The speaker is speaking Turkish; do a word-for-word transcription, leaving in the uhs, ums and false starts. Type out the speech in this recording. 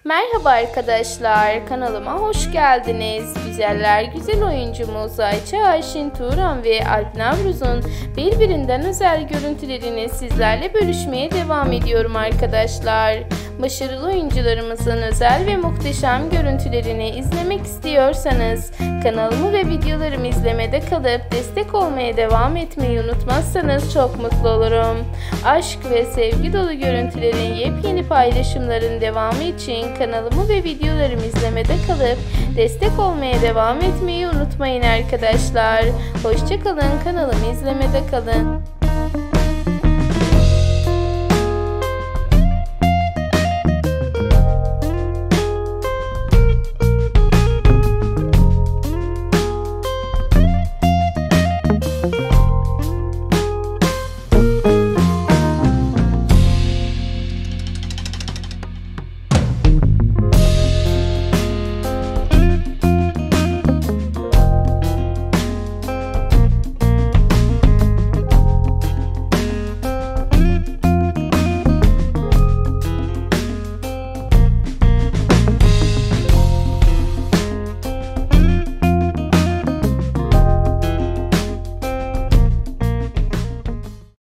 Merhaba arkadaşlar, kanalıma hoş geldiniz. Güzeller güzel oyuncumuz Ayça Ayşin Turan ve Alp Navruz'un birbirinden özel görüntülerini sizlerle bölüşmeye devam ediyorum arkadaşlar. Başarılı oyuncularımızın özel ve muhteşem görüntülerini izlemek istiyorsanız kanalımı ve videolarımı izlemede kalıp destek olmaya devam etmeyi unutmazsanız çok mutlu olurum. Aşk ve sevgi dolu görüntülerin yepyeni paylaşımların devamı için kanalımı ve videolarımı izlemede kalıp destek olmaya devam etmeyi unutmayın arkadaşlar. Hoşça kalın, kanalımı izlemede kalın.